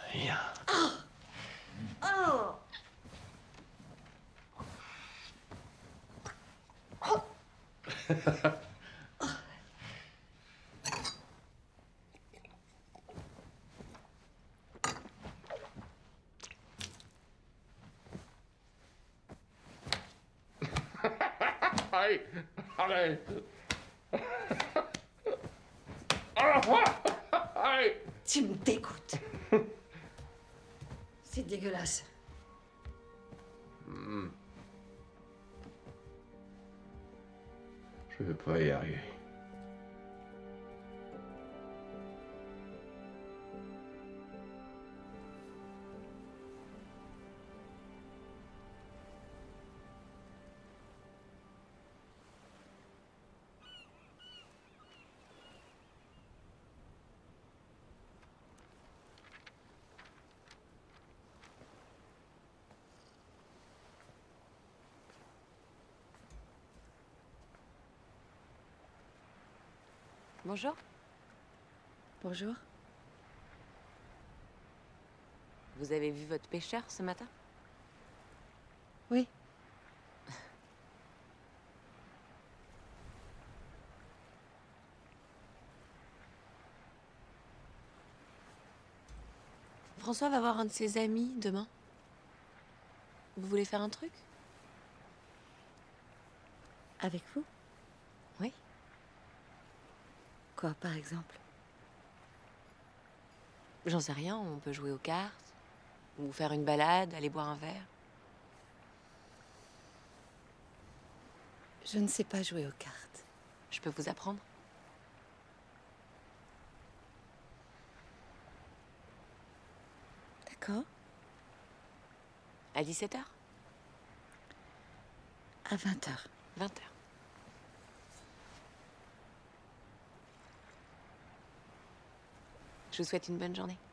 Rien. Oh. Aïe. Arrête. Aïe. Tu me dégoûtes. C'est dégueulasse. Je vais pas y arriver. Bonjour. Bonjour. Vous avez vu votre pêcheur ce matin? Oui. François va voir un de ses amis demain. Vous voulez faire un truc? Avec vous? Oui. Quoi, par exemple? J'en sais rien, on peut jouer aux cartes, ou faire une balade, aller boire un verre. Je ne sais pas jouer aux cartes. Je peux vous apprendre. D'accord. À 17h? À 20h. 20h. Je vous souhaite une bonne journée.